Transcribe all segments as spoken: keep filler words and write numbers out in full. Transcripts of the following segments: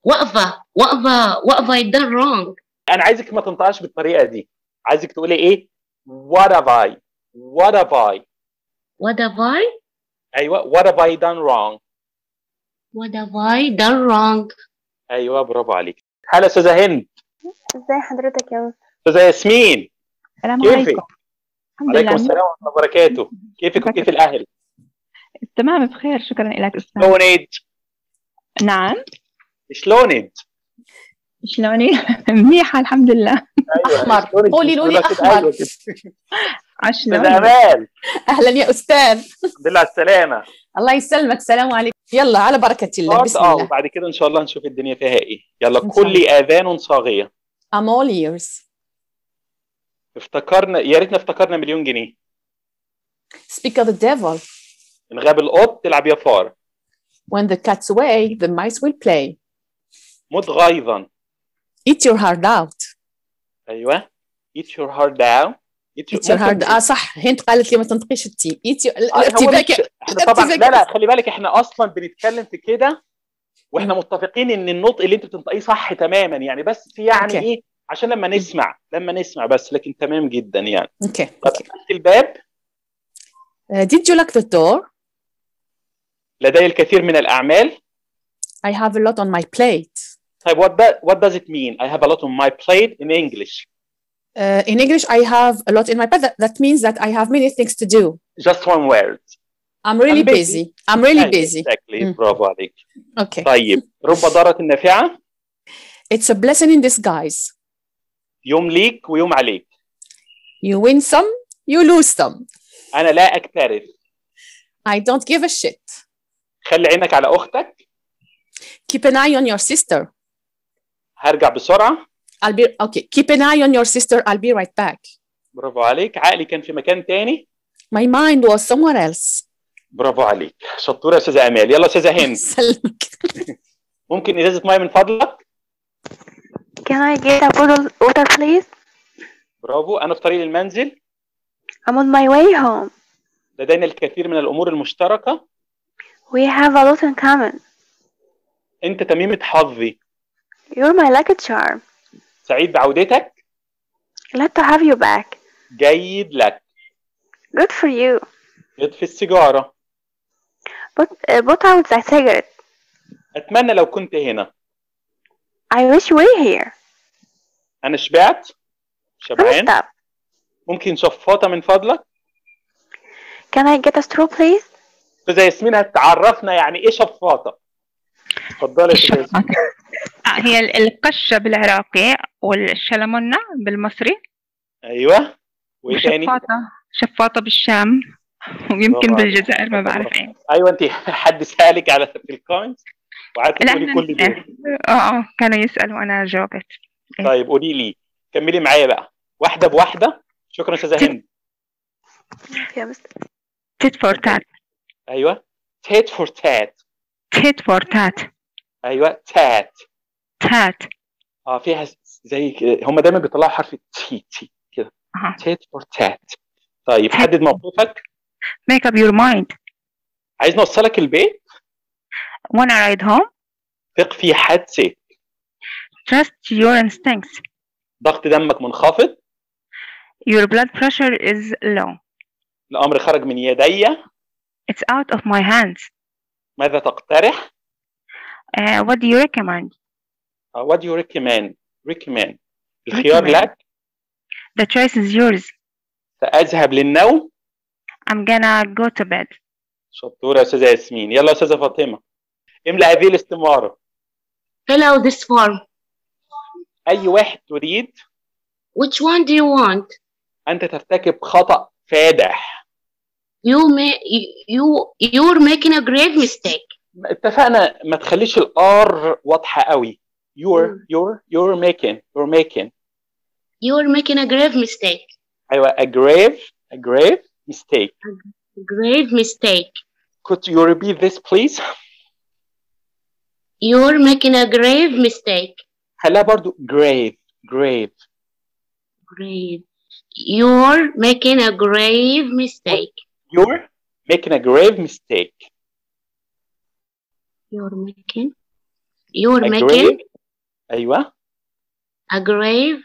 وقفة وقفة وقفة you done wrong. انا عايزك ما تنطقش بالطريقه دي، عايزك تقولي ايه؟ what have I what have I What have I ايوه what have I done wrong. What have I done wrong. ايوه برافو عليك. هلا استاذه هند. ازي حضرتك يا مستر؟ استاذه ياسمين السلام كيفك؟ عليكم. الحمد عليكم لله. السلام ورحمه الله وبركاته. كيفك وكيف الاهل؟ تمام بخير، شكرا لك استاذ. شلونك؟ نعم شلونك؟ شلوني؟ منيحة الحمد لله. ايوه أحمر. قولي له لي أحمر. عشلوني؟ استاذه امال أهلا يا أستاذ. الحمد لله على السلامه. الله يسلمك. السلام عليكم. يلا على بركة الله. بسم اه الله. وبعد كده ان شاء الله نشوف الدنيا فيها ايه. يلا إن شاء كل اذان صاغيه. I'm all ears. افتكرنا يا ريتنا افتكرنا مليون جنيه. Speak of the devil. ان غاب القط تلعب يا فار. When the cat's away, the mice will play. مت غيظا. Eat your heart out. ايوه eat your heart down. eat your, Eat your heart. اه صح، هند قالت لي ما تنطقيش التي. Eat your الارتباك. احنا طبعا لا لا خلي بالك احنا اصلا بنتكلم في كده واحنا م. متفقين ان النطق اللي انت بتنطقيه صح تماما يعني، بس يعني okay. ايه عشان لما نسمع لما نسمع بس، لكن تمام جدا يعني. اوكي طب الباب. uh, did you lock the door? لدي الكثير من الاعمال. I have a lot on my plate. طيب what that, what does it mean? I have a lot on my plate in English. Uh, in English, I have a lot in my plate. That, that means that I have many things to do. Just one word. I'm really I'm busy. busy. I'm really yeah, busy. Exactly. Mm. برافو عليك. Okay. طيب رب ضارة نافعة. It's a blessing in disguise. يوم ليك ويوم عليك. You win some, you lose some. أنا لا أكترث. I don't give a shit. خلي عينك على أختك. Keep an eye on your sister. هرجع بسرعة. I'll be okay. Keep an eye on your sister. I'll be right back. برافو عليك. عقلي كان في مكان تاني. My mind was somewhere else. برافو عليك. شطورة يا أستاذة أمال. يلا أستاذة هند. سلمك. ممكن إزازة مية من فضلك؟ Can I get a bottle of water please? برافو. أنا في طريق المنزل. I'm on my way home. لدينا الكثير من الأمور المشتركة. We have a lot in common. أنت تميمة حظي. You're my lucky charm. سعيد بعودتك. Glad to have you back. جيد لك. Good for you. اطفي السيجارة. Put, uh, put out the cigarette. أتمنى لو كنت هنا. I wish you were here. أنا شبعت. شبعان. Stop. ممكن شفاطة من فضلك؟ Can I get a straw please? أستاذة ياسمين هتعرفنا يعني إيه شفاطة. اتفضلي يا أستاذة ياسمين. هي القشة بالعراقي والشلمونة بالمصري. أيوه. وإيه تاني؟ شفاطة شفاطة بالشام ويمكن بالجزائر ما بعرف ايه. ايوه انت حد سالك على في الكومنتس وقعدت تقولي كل دول. اه اه كانوا يسالوا وانا جاوبت. طيب قولي لي كملي معايا بقى واحده بواحده. شكرا استاذه هند. يا مستر. تيت فور تات. ايوه تيت فور تات. تيت فور تات. ايوه تات. تات. اه فيها زي كده، هم دايما بيطلعوا حرف تي تي كده. تيت فور تات. طيب حدد موقفك. Make up your mind. عايز نوصلك البيت. Wanna ride home. ثق في حدسك. Trust your instincts. ضغط دمك منخفض. Your blood pressure is low. الأمر خرج من يدي. It's out of my hands. ماذا تقترح؟ Uh, what do you recommend? Uh, what do you recommend? Recommend. الخيار recommend. لك. The choice is yours. سأذهب للنوم. I'm gonna go to bed. شطورة يا أستاذة ياسمين. يلا يا أستاذة فاطمة. املأ هذه الاستمارة. Fill out this form. أي واحد تريد. Which one do you want? أنت ترتكب خطأ فادح. You may you you're making a grave mistake. اتفقنا ما تخليش الآر واضحة قوي. You're you're you're making you're making. You're making a grave mistake. أيوة a grave a grave mistake. A grave mistake. Could you repeat this please? You're making a grave mistake. خليها برضو grave grave. Grave. You're making a grave mistake. You're making a grave mistake. You're making You're A making grave. ايوه a grave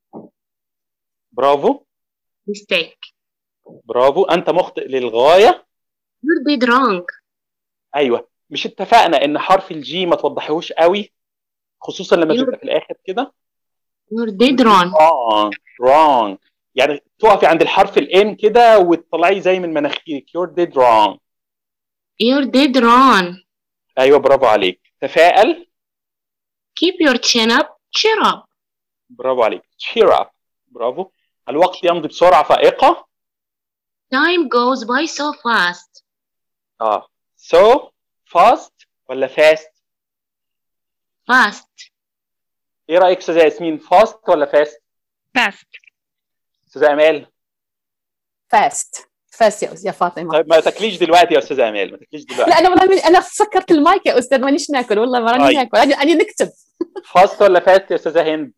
برافو mistake. برافو، انت مخطئ للغايه. You're dead wrong. ايوه، مش اتفقنا ان حرف الجي ما توضحيهوش قوي، خصوصا لما You're, بيبقى في الاخر كده؟ you're dead wrong. wrong wrong يعني تقفي عند الحرف الان كده وتطلعي زي من مناخيرك. you're dead wrong. You're dead wrong. ايوه برافو عليك. تفائل. Keep your chin up. Cheer up. برافو عليك. cheer up. برافو. الوقت يمضي بسرعه فائقه. Time goes by so fast. اه so fast ولا fast؟ Fast. ايه رايك استاذه ياسمين، fast ولا fast؟ fast. استاذه امال؟ fast fast يا يا فاطمه. طيب ما تاكليش دلوقتي يا استاذه امال، ما تاكليش دلوقتي. لا انا والله انا سكرت المايك يا استاذ، مانيش ناكل والله، ما راني ناكل، انا انا نكتب. fast ولا fast يا استاذه هند؟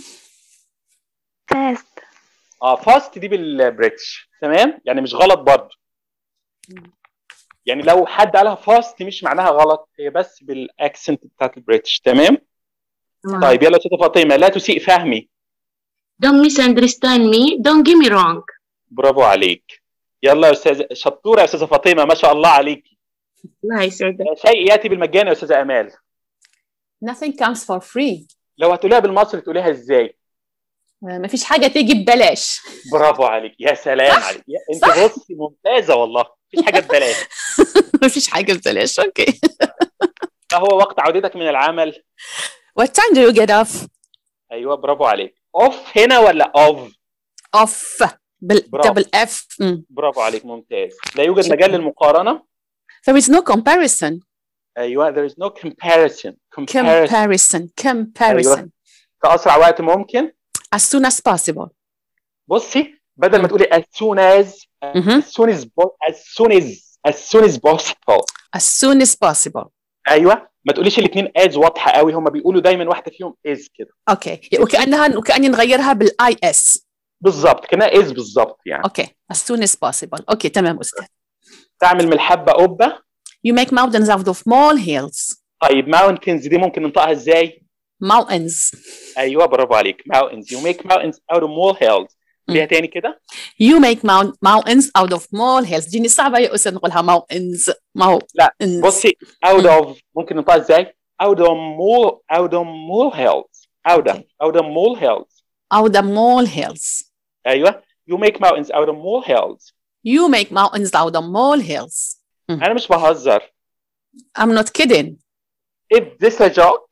fast. اه فاست دي بالبريتش تمام، يعني مش غلط برضه. يعني لو حد قالها فاست مش معناها غلط، هي بس بالاكسنت بتاعت البريتش. تمام. طيب يلا استاذه فاطمه، لا تسيء فهمي. Don't misunderstand me. Don't get me wrong. برافو عليك. يلا يا استاذه، شطوره يا استاذه فاطمه، ما شاء الله عليكي. الله يسعدك. شيء ياتي بالمجان يا استاذه امال. Nothing comes for free. لو هتقوليها بالمصري تقوليها ازاي؟ ما فيش حاجه تيجي ببلاش. برافو عليك، يا سلام عليك، انت بصي ممتازه والله، مفيش حاجه ببلاش. ما فيش حاجه ببلاش. اوكي. ما هو وقت عودتك من العمل؟ What time do you get off? ايوه برافو عليك. اوف هنا ولا اوف؟ off بالدبل اف. برافو عليك ممتاز. لا يوجد مجال للمقارنه. There is no comparison. ايوه there is no comparison. comparison comparison comparison. أيوة. كأسرع وقت ممكن. as soon as possible. بصي بدل ما تقولي as soon as as soon as as soon as as soon as possible. as soon as possible. ايوه ما تقوليش الاثنين as واضحه قوي، هم بيقولوا دايما واحده فيهم is كده. اوكي وكانها وكاني نغيرها بالاي اس. بالظبط كانها is بالظبط يعني. اوكي as soon as possible. اوكي تمام استاذ. تعمل من الحبه قبه. You make mountains out of molehills. طيب mountains دي ممكن ننطقها ازاي؟ mountains. ايوه برافو عليك. mountains you make mountains out of molehills. ليها تاني كده. You make mount mountains out of molehills. دي صعبه يا استاذ نقولها mountains. مو لا بصي out of ممكن ننطقها ازاي؟ out of mole out of molehills. out of out of molehills. out of molehills. ايوه you make mountains out of molehills. You make mountains out of molehills. انا مش بهزر. I'm not kidding. Is this a joke?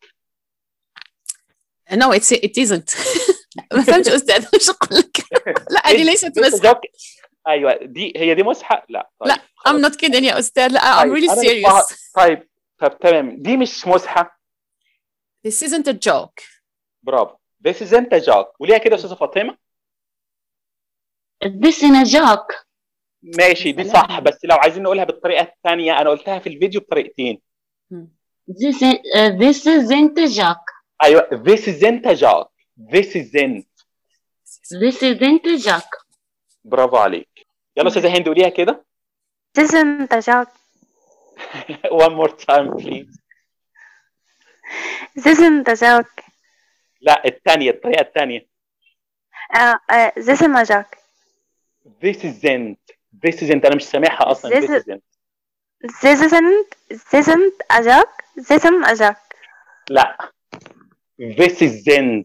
No it's it isn't. ما فهمتش استاذ وش اقول لك. لا هذه ليست مسحه. ايوه دي هي دي مسحه. لا طيب. لا I'm not kidding يا استاذ. لا I'm طيب. really serious. طيب طب تمام دي مش مسحه. This isn't a joke. برافو. This isn't a joke. وليها كده يا استاذه فاطمه. This isn't a joke. ماشي دي صح، بس لو عايزين نقولها بالطريقه الثانيه انا قلتها في الفيديو بطريقتين. This is, uh, this isn't a joke. ايوه this isn't a joke. This isn't. This isn't a joke. برافو عليك. يلا استاذه هند قوليها كده. This isn't a joke. One more time please. This isn't a joke. لا الثانيه الطريقه الثانيه. Uh, uh, this isn't a joke. This isn't. This isn't أنا مش سامعها أصلا. This, this isn't. This isn't. This isn't a joke. This isn't a joke. لا. This isn't.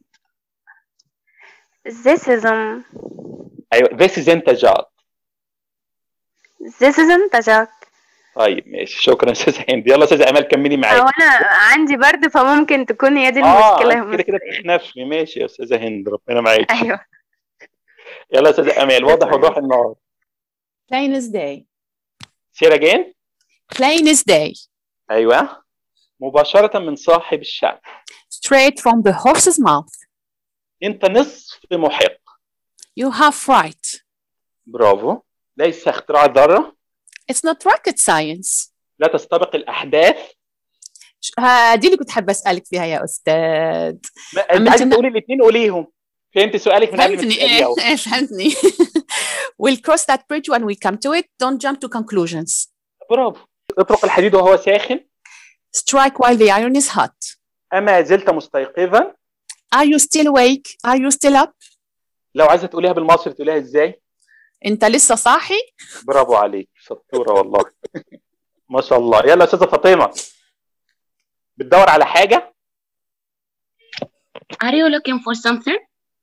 This isn't. أيوة this isn't a joke. This isn't a joke. طيب ماشي شكرا أستاذ هند. يلا أستاذ أمال كملي معايا. هو أنا عندي برد فممكن تكون هي دي المشكلة. آه كده كده تخنفي. ماشي يا أستاذة هند ربنا معاكي. أيوه. يلا أستاذ أمال واضح وضوح النهار. Plain as day. Say it again. Plain as day. أيوة مباشرة من صاحب الشأن. Straight from the horse's mouth. أنت نصف محق. You have right. برافو. ليس اختراع ذرة. It's not rocket science. لا تستبق الأحداث. هذه اللي كنت حابة أسألك فيها يا أستاذ. أنت عايز تقولي الاثنين قوليهم. فهمت سؤالك من قبل ما تسأليه. إيه فهمتني. We'll cross that bridge when we come to it. Don't jump to conclusions. برافو. اطرق الحديد وهو ساخن. Strike while the iron is hot. أما زلت مستيقظا. Are you still awake? Are you still up? لو عايزة تقوليها بالمصري تقوليها إزاي؟ أنت لسه صاحي؟ برافو عليك، شطورة والله. ما شاء الله. يلا يا أستاذة فاطمة، بتدور على حاجة؟ Are you looking for something?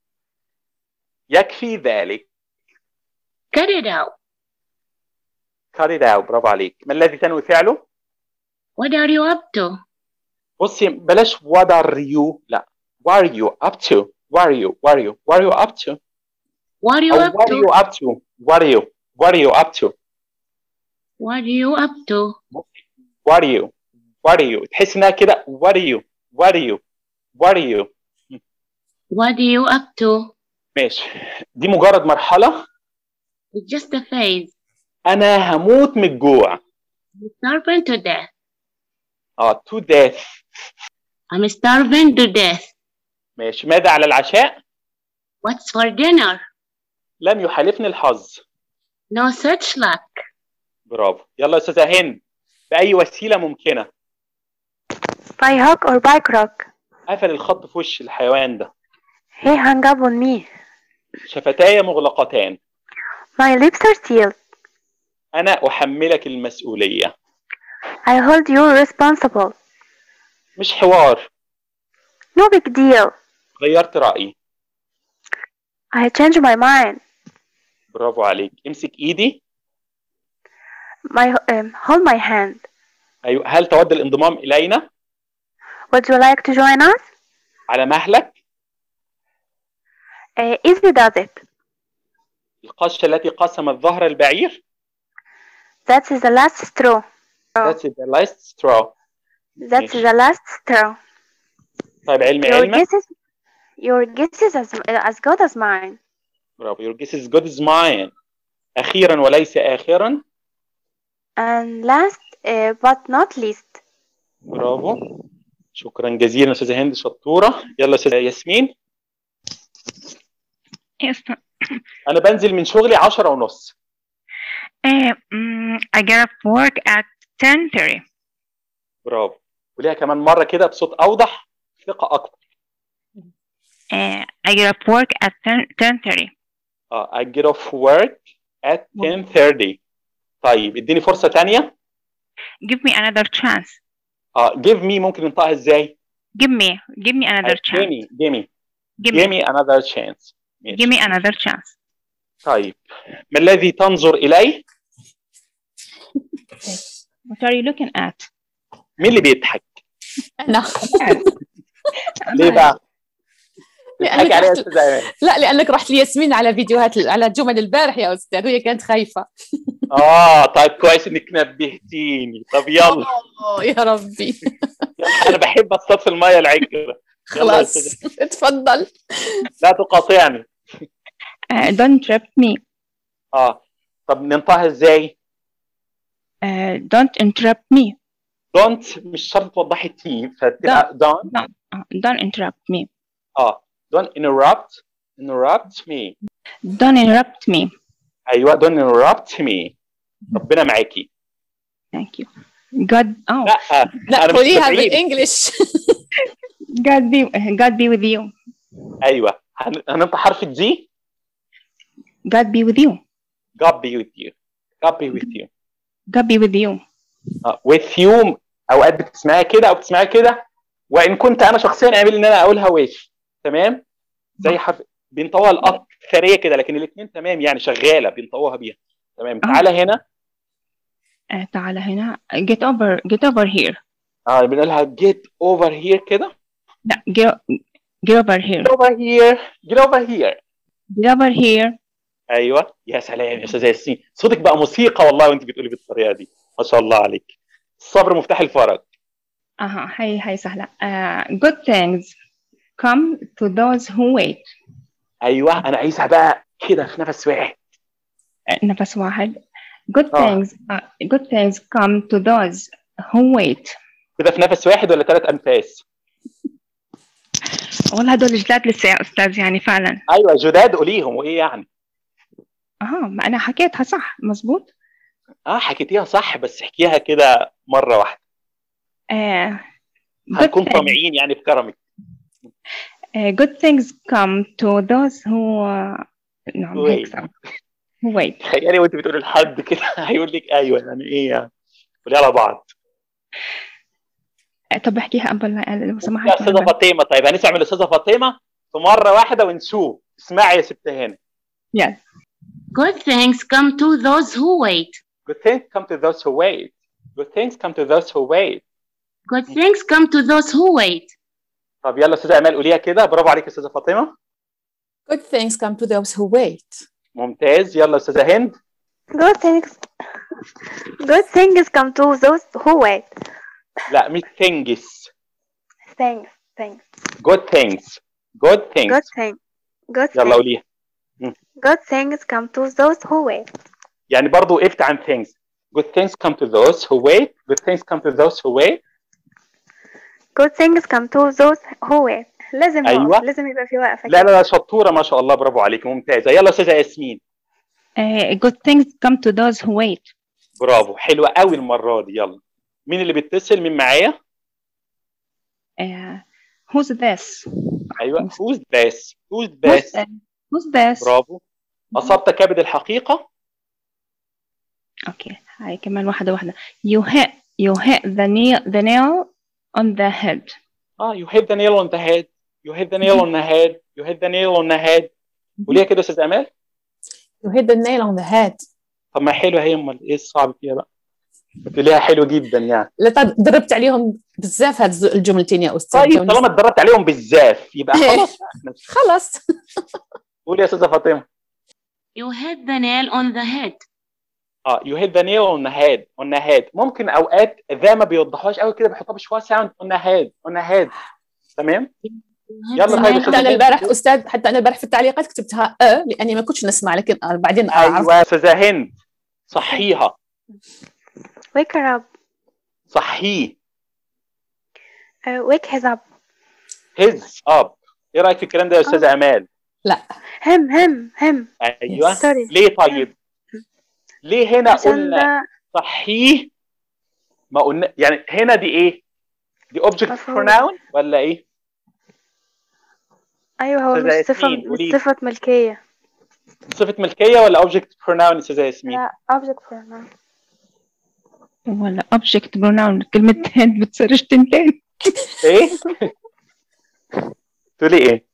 يكفي ذلك. Cut it out. cut it out. برافو عليك. ما الذي تنوي فعله؟ What are you up to? بصي بلاش what are you، لا what are you up to. what are you what are you what are you up to. What are you أو up what are you to? up to what are you what are you up to. What are you up to? what are you what are you تحس انها كده what are you what are you what are you. What are you up to? ماشي، دي مجرد مرحلة. It's just a phase. أنا هموت من الجوع. I'm starving to death. اه to death. I'm starving to death. ماشي، ماذا على العشاء؟ What's for dinner? لم يحالفني الحظ. No such luck. برافو. يلا يا أستاذة هند، بأي وسيلة ممكنة. By hook or by crook. قفل الخط في وش الحيوان ده. He hung up on me. شفتاي مغلقتان. My lips are sealed. أنا أحملك المسؤولية. I hold you responsible. مش حوار. No big deal. غيرت رأيي. I changed my mind. برافو عليك. امسك إيدي. My um, hold my hand. أيوة. هل تود الانضمام إلينا؟ Would you like to join us? على مهلك. Uh, easy does it. القشة التي قسمت ظهر البعير. That's the last straw. That's the last straw. That's the last straw. طيب علمي Your علمك. guess is your guess is as, as good as mine. برافو. Your guess is good as mine. أخيرا وليس آخرا. And last uh, but not least. برافو. شكرا جزيلا أستاذة هند، شطورة. يلا أستاذة ياسمين. Yes. أنا بنزل من شغلي عشرة ونص. Uh, um, I get up work at ten thirty. برافو. وليها كمان مرة كده بصوت أوضح، ثقة أكتر. Uh, I get up work at ten thirty. اه I get off work at ten thirty. طيب اديني فرصة تانية. Give me another chance. اه give me ممكن ننطقها ازاي؟ Give me, give me another chance. give me give me Give give me, me another chance. ماشي. give me another chance. طيب ما الذي تنظر إليه؟ What are you looking at? مين اللي بيضحك؟ أنا. ليه بقى؟ لأنك بتضحكي عليها يا رحت... أستاذة إيمان. لا لأنك رحت لياسمين على فيديوهات على جمل البارح يا أستاذ، وهي كانت خايفة. اه طيب كويس إنك نبهتيني. طب يلا. أوه يا ربي. يلا أنا بحب أصطاد في المية العكرة. خلاص اتفضل. لا تقاطعني. Uh, don't interrupt me. اه طب ننطقها ازاي؟ Uh, don't interrupt me. don't مش شرط توضحي تي فتبقى don't. Don't, uh, don't interrupt me. اه don't interrupt interrupt me. Don't interrupt me. ايوه don't interrupt me. ربنا معاكي. Thank you. God, oh. لا لا قوليها بالانجلش. God be, God be with you. ايوه هن- هننطق حرف الدي. God be with you. God be with you. God be with you. God be with you. آه. with you اوقات بتسمعها كده او بتسمعها كده، وان كنت انا شخصيا عامل ان انا اقولها وش تمام زي حرف بينطوها الاكثريه كده، لكن الاثنين تمام يعني شغاله بينطوها بيها تمام. تعالى هنا. uh, تعال هنا. Get over, get over here. اه بنقولها get over here كده. لا get, get over here. get over here get over here Get over here. ايوه يا سلام يا استاذ ياسين، صوتك بقى موسيقى والله وانت بتقولي بالطريقه دي، ما شاء الله عليك. الصبر مفتاح الفرج. اها هي هي سهله. uh, good things come to those who wait. ايوه انا عايزها بقى كده في نفس واحد. نفس واحد. Good آه. things uh, good things come to those who wait. كده في نفس واحد ولا ثلاث انفاس؟ والله هدول جداد لسه يا استاذ يعني فعلا. ايوه جداد قوليهم وايه يعني. اه ما انا حكيتها صح مزبوط. اه حكيتيها صح بس احكيها كده مره واحده. uh, هنكون طامعين يعني بكرمك. Uh, good things come to those who uh, نعم هيك صار who wait. تخيلي وانت بتقولي لحد كده هيقول لك ايوه يعني ايه يعني. قولي على بعض. طب احكيها قبل لو سمحت. يا استاذه فاطمه طيب هنسمع من الاستاذه فاطمه في مره واحده ونشوف. اسمعي يا ست هانم. Yes. Good things come to those who wait. Good things come to those who wait. Good things come to those who wait. Good things come to those who wait. طب يلا استاذه امال قوليها كده. برافو عليك يا استاذه فاطمه. Good things come to those who wait. ممتاز. يلا استاذه هند. Good things Good things come to those who wait. لا مش things. Things things Good things. Good things. Good thing Good يلا thing قوليها. Good things come to those who wait. يعني برضو وقفت عن things. Good things come to those who wait. Good things come to those who wait. Good things come to those who wait. لازم أيوة. وقف. لازم يبقى في وقفة. لا لا لا شطورة ما شاء الله. برافو عليك. ممتازة. يلا استاذة ياسمين. Uh, good things come to those who wait. برافو. حلوة قوي المرة دي. يلا مين اللي بيتصل؟ مين معايا؟ Uh, who's this? أيوة. Who's this? Who's this? Who's this? برافو. أصبت كبد الحقيقة. Okay. هاي كمان واحدة واحدة. You hit you hit the nail the nail on the head. آه you hit the nail on the head. You hit the nail on the head. You hit the nail on the head. قوليها كده يا أستاذ أمال. You hit the nail on the head. طب ما حلوة هي. أمال إيه الصعب فيها بقى؟ بتقوليها حلو جدا يعني. لا دربت عليهم بزاف هاد الجملتين يا أستاذ. طيب طالما اتدربت عليهم بالزاف يبقى خلاص. خلاص. قولي يا أستاذة فاطمة. You hit the nail on the head. اه you hit the nail on the head on the head. ممكن اوقات ذا ما بيوضحوهاش قوي كده بيحطوها بشويه ساوند on the head on the head. تمام. يلا طيب حتى انا البارح استاذ حتى انا البارح في التعليقات كتبتها ا لاني ما كنتش نسمع لكن بعدين اعرف. ايوه استاذه هند صحيها. Wake her up. صحيه. Uh, wake his up. his up. ايه رايك في الكلام ده يا استاذه امال؟ لا. him him him. ايوه. Sorry. ليه طيب؟ ليه هنا قلنا ده... صحيه ما قلنا يعني هنا دي ايه؟ دي object pronoun ولا ايه؟ ايوه هو مش صفه مش صفه ملكيه. صفه ملكيه ولا object pronoun يا استاذه ياسمين؟ لا object pronoun. ولا object pronoun. كلمة هند بتصيرش تنتين. ايه؟ تقولي ايه؟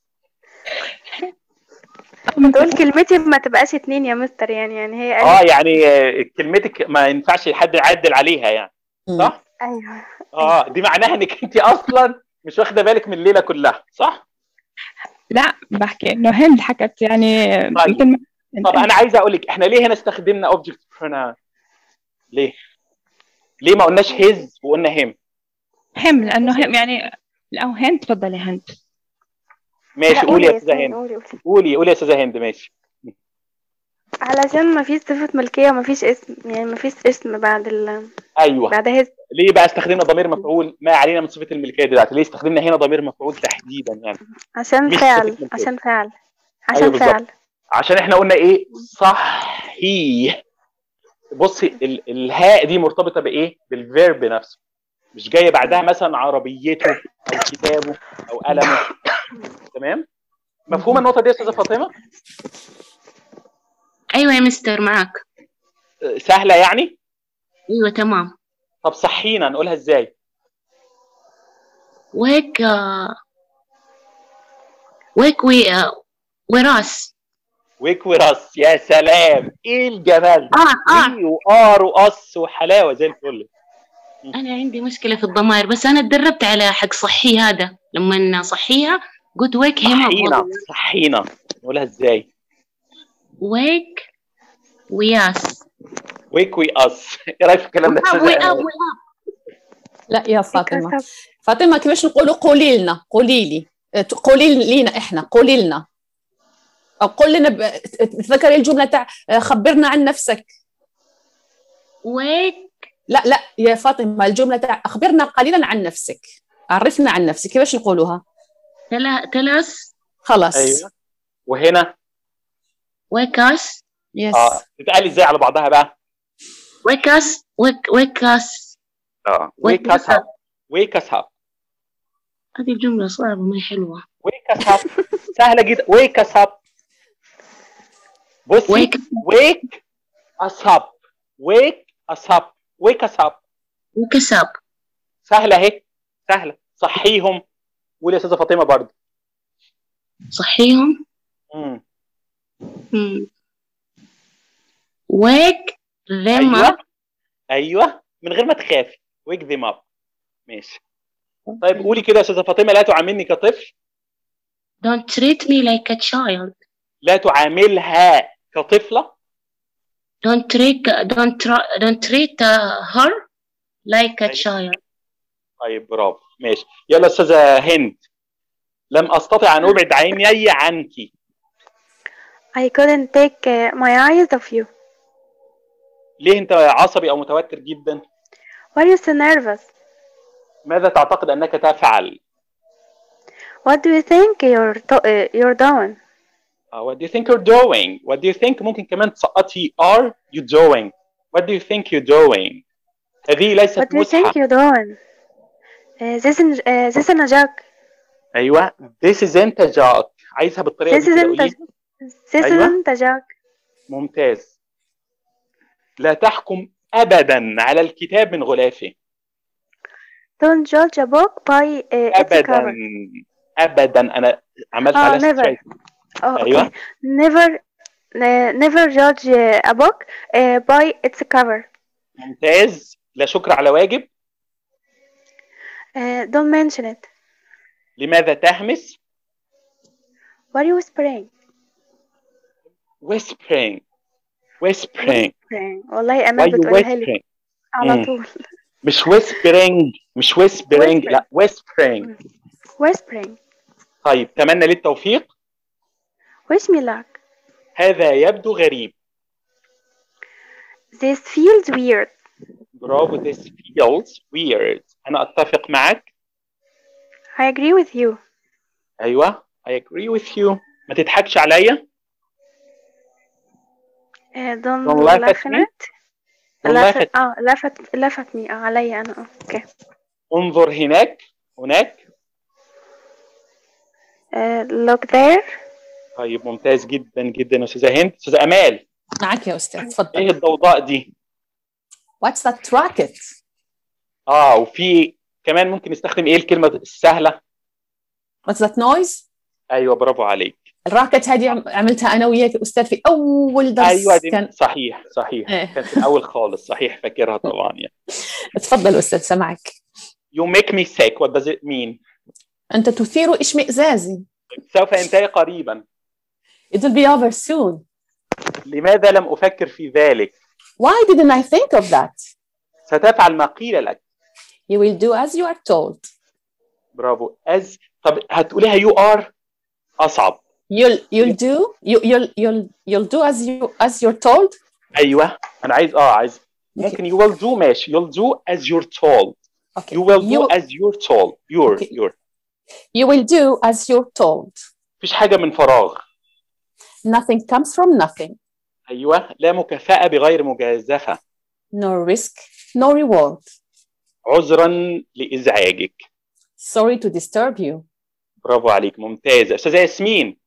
تقول كلمتي ما تبقاش اتنين يا مستر يعني يعني هي اه يعني كلمتك ما ينفعش حد يعدل عليها يعني صح؟ ايوه. اه دي معناها انك انت اصلا مش واخده بالك من الليله كلها صح؟ لا بحكي انه هند حكت يعني. طيب, طب انا عايزه اقول لك احنا ليه هنا استخدمنا object pronoun؟ ليه؟ ليه ما قلناش his وقلنا him؟ هم لانه هم يعني لا هند. تفضلي هند. ماشي قولي يا استاذه هند. قولي قولي يا استاذه هند. ماشي. علشان ما فيش صفه ملكيه وما فيش اسم يعني ما فيش اسم بعد ال ايوه بعد هز. ليه بقى استخدمنا ضمير مفعول؟ ما علينا من صفه الملكيه دلوقتي. ليه استخدمنا هنا ضمير مفعول تحديدا يعني؟ عشان فعل عشان فعل عشان أيوة فعل عشان احنا قلنا ايه؟ صحيح. بصي ال الهاء دي مرتبطه بايه؟ بالفيرب نفسه. مش جايه بعدها مثلا عربيته او كتابه او قلمه. تمام؟ مفهوم النقطه دي يا استاذه فاطمه؟ ايوه يا مستر معاك. سهله يعني؟ ايوه تمام. طب صحينا نقولها ازاي؟ wake uh, wake we uh, with us. wake with us. يا سلام ايه الجمال ده. اه اه وي وار واس وحلاوه زي الفل. انا عندي مشكله في الضمائر بس انا اتدربت على حق صحي هذا لما صحيها قلت wake him up. صحينا صحينا نقولها ازاي؟ wake we us. wake we us. ايه رايك في الكلام ده؟ wake up wake up. لا يا فاطمه فاطمه كيفاش نقولوا قولي لنا قولي لي قولي لينا احنا قولي لنا او قول لنا ب... تذكري الجمله تاع خبرنا عن نفسك. wake. لا لا يا فاطمه الجمله تاع اخبرنا قليلا عن نفسك. عرفنا عن نفسك كيفاش نقولوها؟ تلا تلس. خلاص. ايوه. وهنا wake us. يس. اه تتقال ازاي على بعضها بقى؟ wake us wake wake us. اه wake us up. wake us up. هذه الجملة صعبة ما هي حلوة. wake us up. سهلة جدا. wake us up. بصي wake wake us up. wake us up. wake us up. wake us up. سهلة اهي، سهلة. صحيهم. قولي يا استاذة فاطمة برضه. صحيهم. امم امم wake them أيوة. up. ايوه من غير ما تخافي. wake them up. ماشي. طيب قولي كده يا استاذة فاطمة، لا تعاملني كطفل. don't treat me like a child. لا تعاملها كطفلة. don't treat don't try, don't treat her like a child. طيب برافو. ماشي. يلا استاذة هند. لم استطع ان ابعد عيني عنك. I couldn't take uh, my eyes off you. ليه انت عصبي او متوتر جدا؟ Why are you so nervous? ماذا تعتقد انك تفعل؟ What do you think you're to- uh, you're doing? Uh, what do you think you're doing? What do you think ممكن كمان تسقطي are you doing? What do you think you're doing? هذه ليست What do you مزحة. think you're doing? Uh, this is uh, this is a joke. ايوه this isn't a joke. عايزها بالطريقة This دي كده isn't قولي. a this أيوة. isn't a joke. ممتاز. لا تحكم ابدا على الكتاب من غلافه. Don't judge a book by uh, its ابدا cover. ابدا انا عملت Oh, على never. straight. Oh, أيوة. okay. Never uh, never judge uh, a book uh, by its cover. ممتاز. لا شكر على واجب. Uh, don't mention it. لماذا تهمس؟ What are you whispering? whispering whispering. whispering. والله Why أمال you بتقولها لي whispering؟ على مم. طول. مش whispering مش whispering لا whispering. whispering. طيب تمنى لي التوفيق. wish me luck. هذا يبدو غريب. This feels weird. برافو. this feels weird. أنا أتفق معك. I agree with you. أيوة I agree with you. ما تضحكش عليا. uh, don't, Don't laugh laugh at me. it. Don't laugh laugh at at اه laugh at laugh at me اه عليا أنا اه okay. انظر هناك هناك. uh, look there. طيب ممتاز جدا جدا يا أستاذة هند. أستاذة أمال. معك يا أستاذ تفضل. إيه الضوضاء دي؟ What's that racket؟ آه وفي كمان ممكن نستخدم إيه الكلمة السهلة؟ What's that noise؟ أيوة برافو عليك. الراكت هذه عملتها أنا وياك أستاذ في أول درس. أيوة دي كان صحيح صحيح. إيه. كانت في الأول خالص صحيح فاكرها طبعا يعني. تفضل أستاذ سمعك. You make me sick. What does it mean? أنت تثير إشمئزازي. سوف ينتهي قريبا. It will be over soon. لماذا لم أفكر في ذلك؟ Why didn't I think of that؟ ستفعل ما قيل لك. You will do as you are told. برافو. as طب هتقوليها you are أصعب. You'll you'll do you you'll you'll you'll do as you as you're told. أيوة أنا عايز آه عايز ممكن you will do ماشي. you'll do as you're told. Okay. You will do you, as you're told. You're okay. you're. You will do as you're told. مفيش حاجة من فراغ. Nothing comes from nothing. أيوة لا مكافأة بغير مجازفة. No risk, no reward. عذرا لإزعاجك. Sorry to disturb you. برافو عليك. ممتازة. أستاذة ياسمين.